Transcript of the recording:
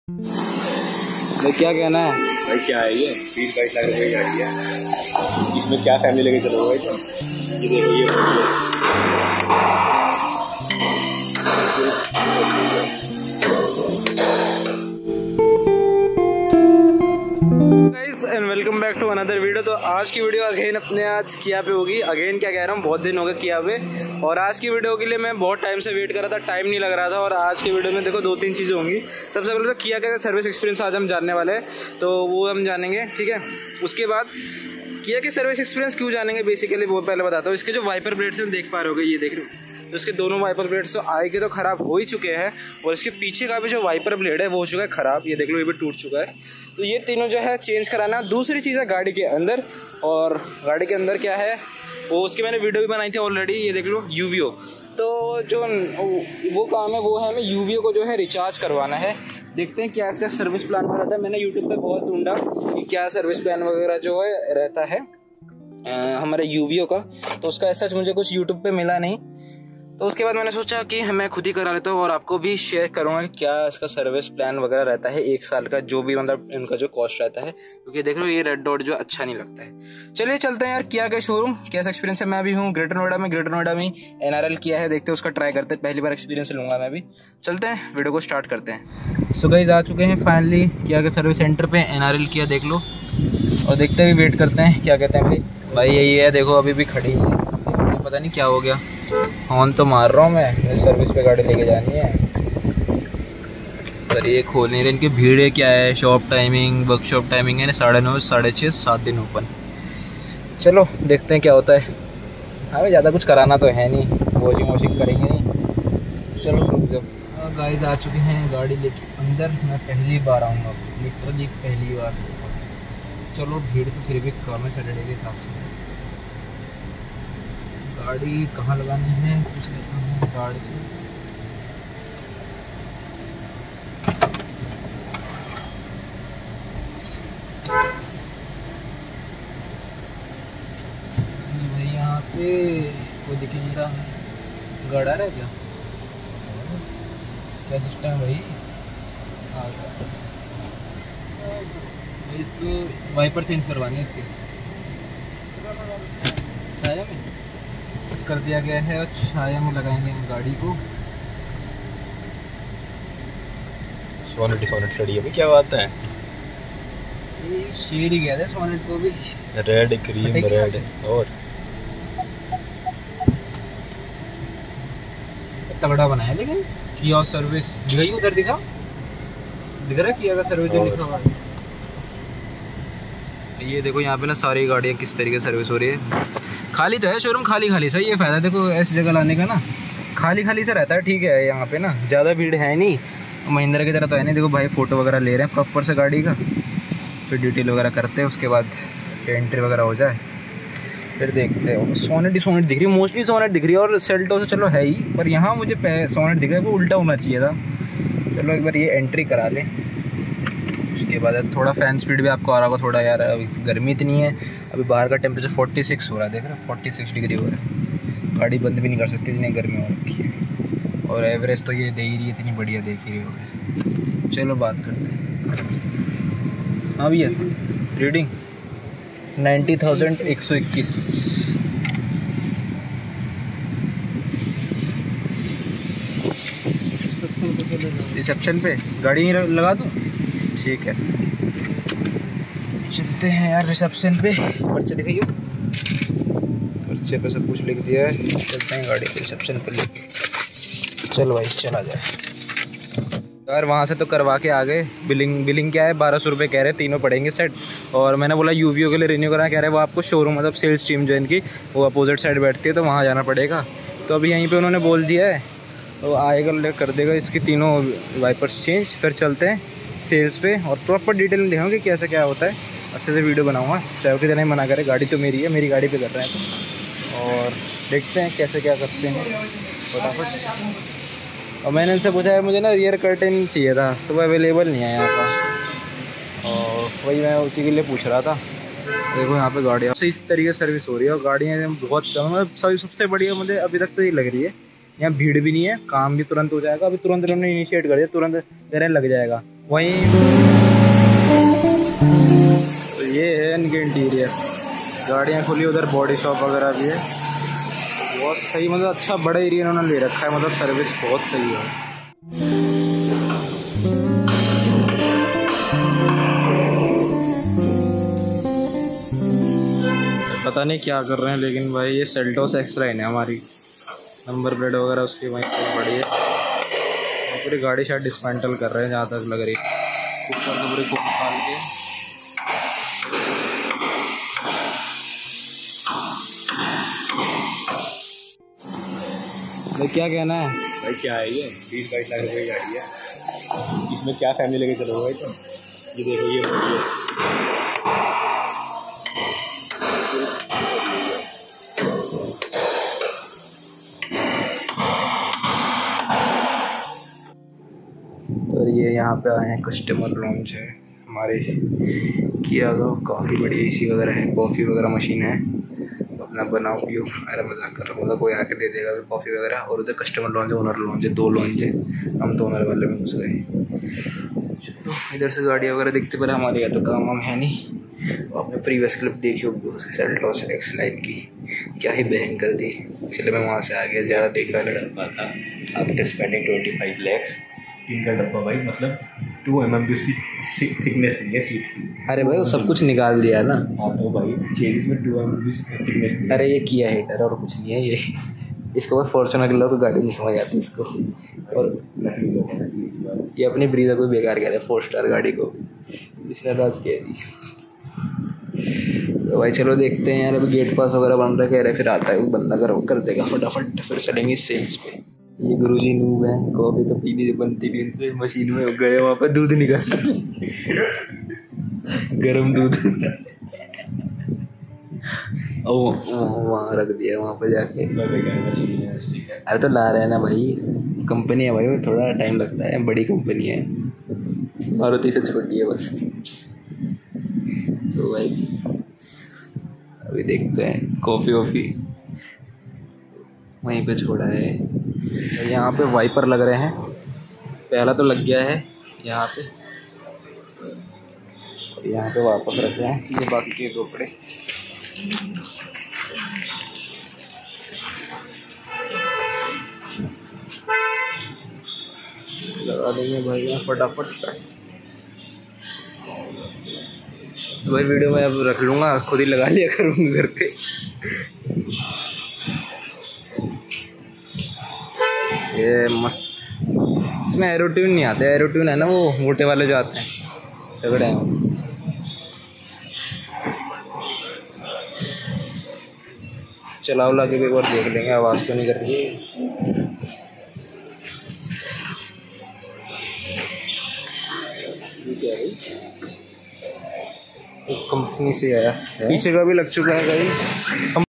भाई क्या कहना है? भाई क्या है ये 20-22 लाख रुपए की गाड़ी है, इसमें क्या फैमिली लेके चलोगे भाई? ये देखो ये guys and welcome back to another video. तो आज की वीडियो अगेन अपने आज किया पे होगी। अगेन क्या कह रहा हूँ, बहुत दिन हो गए किया पे, और आज की वीडियो के लिए मैं बहुत टाइम से वेट कर रहा था, टाइम नहीं लग रहा था। और आज की वीडियो में देखो 2-3 चीज़ें होंगी। सबसे पहले तो किया का सर्विस एक्सपीरियंस आज हम जानने वाले हैं, तो वो हम जानेंगे, ठीक है। उसके बाद किया के सर्विस एक्सपीरियंस क्यों जानेंगे बेसिकली वो पहले बताता हूँ। इसके जो वाइपर ब्लेड्स हैं देख पा रहे हो, ये देख रहे हो, तो इसके दोनों वाइपर ब्लेड्स तो आगे के तो ख़राब हो ही चुके हैं, और इसके पीछे का भी जो वाइपर ब्लेड है वो हो चुका है ख़राब। ये देख लो, ये भी टूट चुका है। तो ये तीनों जो है चेंज कराना। दूसरी चीज़ है गाड़ी के अंदर, और गाड़ी के अंदर क्या है वो उसकी मैंने वीडियो भी बनाई थी ऑलरेडी। ये देख लो यूवीओ, तो जो वो काम है वो है हमें यूवीओ को जो है रिचार्ज करवाना है। देखते हैं क्या इसका सर्विस प्लान में रहता है। मैंने यूट्यूब पे बहुत ढूंढा कि क्या सर्विस प्लान वगैरह जो है रहता है हमारे यूवीओ का, तो उसका ऐसा मुझे कुछ यूट्यूब पे मिला नहीं। तो उसके बाद मैंने सोचा कि मैं खुद ही करा लेता हूँ और आपको भी शेयर करूँगा कि क्या इसका सर्विस प्लान वगैरह रहता है 1 साल का, जो भी मतलब इनका जो कॉस्ट रहता है। क्योंकि देख रहे हो ये रेड डॉट जो अच्छा नहीं लगता है। चलिए चलते हैं यार किया के शोरूम, कैसा एक्सपीरियंस है। मैं भी हूँ ग्रेटर नोएडा में NRL किया है, देखते हैं उसका ट्राई करते हैं। पहली बार एक्सपीरियंस लूँगा मैं भी। चलते हैं, वीडियो को स्टार्ट करते हैं। सो गाइस आ चुके हैं फाइनली किया के सर्विस सेंटर पे। NRL किया देख लो, और देखते हुए वेट करते हैं क्या कहते हैं। भाई यही है, देखो अभी भी खड़ी है, पता नहीं क्या हो गया। हॉर्न तो मार रहा हूँ मैं, सर्विस पे गाड़ी लेके जानी है, पर ये खोल नहीं रहे। इनकी भीड़ है क्या है। शॉप टाइमिंग, वर्कशॉप टाइमिंग है 9:30 से 6:30, 7 दिन ओपन। चलो देखते हैं क्या होता है। हमें ज़्यादा कुछ कराना तो है नहीं, वॉशिंग करेंगे नहीं। चलो रुक जाओ। गाइस आ चुके हैं गाड़ी लेके अंदर। मैं पहली बार आऊँगा, लिटरली पहली बार। चलो भीड़ तो फिर भी कम है सैटरडे के हिसाब से। गाड़ी कहाँ लगानी है कुछ लेता हूँ गाड़ी से। भाई यहाँ पे कोई दिख नहीं रहा है। गाड़ा रहा है क्या सिस्टम है भाई? इसको वाइपर चेंज करवानी है इसके, छाया में कर दिया गया है, और छाया में लगाएंगे हम गाड़ी को। सोनेट खड़ी है, क्या बात है। ये शेड ही गया था सोनेट को भी, रेड क्रीम रेड। और तगड़ा बनाया, लेकिन किया सर्विस दिखाई उधर दिख रहा है किया का सर्विस जो लिखा हुआ है। ये देखो यहाँ पे ना सारी गाड़ियाँ किस तरीके से सर्विस हो रही है। खाली तो है शोरूम, खाली सही है। फ़ायदा देखो ऐसी जगह लाने का ना, खाली से रहता है, ठीक है। यहाँ पे ना ज़्यादा भीड़ है नहीं, महिंद्रा की तरह तो है नहीं। देखो भाई फ़ोटो वगैरह ले रहे हैं प्रॉपर से गाड़ी का, फिर डिटेल वगैरह करते हैं, उसके बाद एंट्री वगैरह हो जाए फिर देखते हो। सोनेट दिख रही है, मोस्टली सोनेट दिख रही है, और सेल्टो तो चलो है ही, पर यहाँ मुझे सोनेट दिख रहा है, वो उल्टा होना चाहिए था। चलो एक बार ये एंट्री करा लें, उसके बाद थोड़ा फ़ैन स्पीड भी आपको आ रहा होगा थोड़ा। यार अभी गर्मी इतनी है, अभी बाहर का टेम्परेचर 46 हो रहा है, देख रहे हो 46 डिग्री हो रहा है। गाड़ी बंद भी नहीं कर सकती, इतनी गर्मी हो रखी है, और एवरेज तो ये दे ही रही है, इतनी बढ़िया देख ही रही होगी। चलो बात करते हैं। हाँ भैया, रीडिंग 90,121। रिसेप्शन पे गाड़ी लगा दूँ, ठीक है। चलते हैं यार रिसेप्शन पे। पर्चे दिखाइए, पर्चे पे सब कुछ लिख दिया है। चलते हैं गाड़ी के रिसेप्शन पे लेके। चलो भाई चला जाए यार। वहाँ से तो करवा के आ गए। बिलिंग क्या है, 1200 रुपये कह रहे, तीनों पड़ेंगे सेट। और मैंने बोला यूवीओ के लिए रिन्यू कराना, कह रहे वो आपको शोरूम मतलब सेल्स टीम जो इनकी वो अपोजिट साइड बैठती है, तो वहाँ जाना पड़ेगा। तो अभी यहीं पे उन्होंने बोल दिया है, तो आएगा कर देगा इसकी तीनों वाइपर्स चेंज। फिर चलते हैं सेल्स पे और प्रॉपर डिटेल में देखेंगे कैसे क्या होता है। अच्छे से वीडियो बनाऊँगा, चाहे कितना नहीं मना करे, गाड़ी तो मेरी है, मेरी गाड़ी पे कर रहे हैं तो। और देखते हैं कैसे क्या करते हैं फटाफट। और मैंने उनसे पूछा है मुझे ना रियर कर्टेन चाहिए था, तो वो अवेलेबल नहीं है यहाँ का, और वही मैं उसी के लिए पूछ रहा था। देखो यहाँ पे गाड़ियाँ इस तरीके से सर्विस हो रही है, और गाड़ियाँ बहुत कम है। सबसे बढ़िया मुझे अभी तक तो ये लग रही है, यहाँ भीड़ भी नहीं है, काम भी तुरंत हो जाएगा। अभी तुरंत उन्होंने इनिशिएट कर दिया, तुरंत देने लग जाएगा। वहीं तो ये है इनके इंटीरियर, गाड़ियाँ खुली, उधर बॉडी शॉप वगैरह भी है। बहुत सही, मतलब अच्छा बड़ा एरिया इन्होंने ले रखा है, मतलब सर्विस बहुत सही है। पता नहीं क्या कर रहे हैं, लेकिन भाई ये सेल्टोस एक्स लाइन है हमारी, नंबर प्लेट वगैरह उसकी वहीं पर बड़ी है। पूरी गाड़ी शायद डिस्मेंटल कर रहे हैं जहाँ तक लग रही है, ऊपर तो पूरी कोट निकाल के। भाई क्या कहना है? भाई क्या है ये 20-22 लाख रुपए की गाड़ी है, इसमें क्या फैमिली लेके चलोगे भाई तुम? ये देखो ये और ये यहाँ पे आए हैं कस्टमर लॉन्च है हमारे किया का, काफ़ी बड़ी एसी वगैरह है, कॉफ़ी वगैरह मशीन है, तो अपना बनाओ पियो। अरे मजाक कर रहा हूँ, मतलब कोई आके दे देगा कॉफ़ी वगैरह। और उधर कस्टमर लॉन्च है, ओनर लॉन्च है, 2 लॉन्च है, हम तो ओनर वाले में घुस गए। चलो इधर से गाड़ियाँ वगैरह दिखते, पर हमारे यहाँ तो काम हम है नहीं। आपने प्रीवियस क्लिप देखी होगी सेल्टोस एक्स लाइन की, क्या ही भयंकर थी, इसलिए मैं वहाँ से आ गया, ज़्यादा देख रहा लगा था। आफ्टर स्पेंडिंग 25 lakhs टीन का डब्बा भाई, मतलब 2 mm की उसकी थिकनेस नहीं है सीट की। अरे भाई वो सब कुछ निकाल दिया ना। हाँ तो भाई चेजिस में 2 mm की थिकनेस नहीं है। अरे ये किया हेटर और कुछ नहीं है ये, इसको बस फॉर्च्यूनर के लोग गाड़ी नहीं समझ आती इसको। और ये अपनी ब्रीजा को बेकार कह रहे हैं, 4 स्टार गाड़ी को इसने राज कह दी। तो भाई चलो देखते हैं यार, अभी गेट पास वगैरह बन रहा है, कह रहे फिर आता है वो बंदा कर देगा फटाफट, फिर चलेंगे सेल्स पे। ये गुरुजी नूब है, कॉफ़ी तो पीनी बनती नहीं इनसे, मशीन में गए वहाँ पर दूध निकाल गरम दूध वहाँ रख दिया, वहाँ पर जाके। अरे तो ला रहे हैं ना भाई, कंपनी है भाई, थोड़ा टाइम लगता है, बड़ी कंपनी है, मारुति से छोटी है बस। तो भाई अभी देखते हैं, कॉफ़ी वॉफ़ी वहीं पे छोड़ा है। और यहाँ पे वाइपर लग रहे हैं, पहला तो लग गया है यहाँ पे, और यहाँ पे वापस रख रहे हैं ये बाकी के कपड़े। लगा देंगे भाई यहाँ फटाफट। तो भाई वीडियो में अब रख लूँगा, खुद ही लगा लिया करूँगा घर पे। ये मस्त, इसमें एरो ट्यून नहीं आते, एरो ट्यून है ना वो मोटे वाले जो आते हैं, तगड़े हैं। चलाओ ला के एक बार देख लेंगे, आवाज़ तो नहीं कर रही है। क्या है कंपनी से आया, पीछे का भी लग चुका है गाइस।